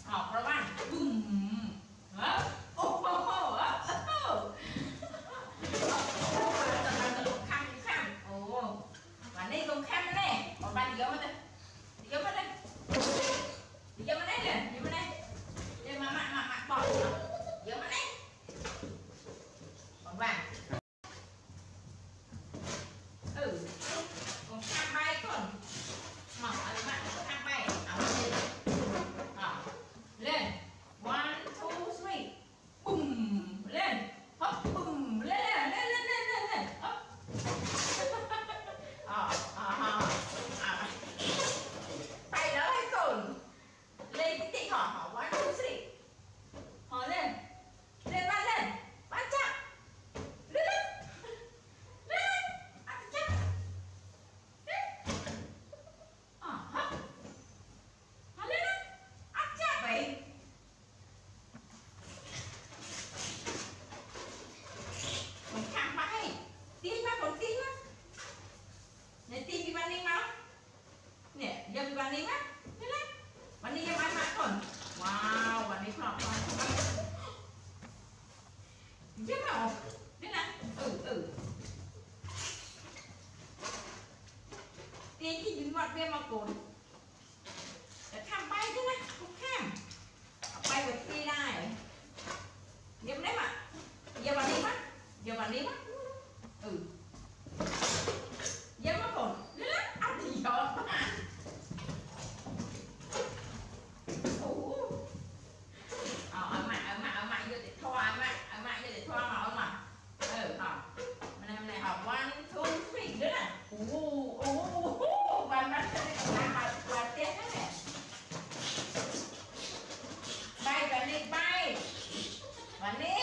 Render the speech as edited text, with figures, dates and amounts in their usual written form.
học ra bạn hả ô khăn khăn ồ bạn đi cùng khăn này còn bạn đi vô đây đi vô đây đi vô đây nè đi vô đây để mà bỏ vô đây còn bạn còn khăn bay còn mở lại bạn có khăn bay lên 1 2 3 bùm lên hop bùm lên hop tay đỡ hay cồn lên cái chị họ 1 2 3 họ lên bắt chặt lên bắt chặt hop họ lên bắt chặt vậy tin má còn tin má này tin đi bạn đi máu nè giờ bạn đi má thế đấy bạn đi em ăn má còn wow bạn đi học con biết không thế nào tiền chỉ những ngọt viên mà cồn để tham bay thế này không tham bay về phi này nhầm đấy mà giờ bạn đi mắt giờ mà còn lát ăn thì giọt mà ở mẹ vô để thoa mẹ vô để thoa mà ông mà học mình này học 1 2 3 nữa nè bạn làm bà tiếc thế này bay bạn đi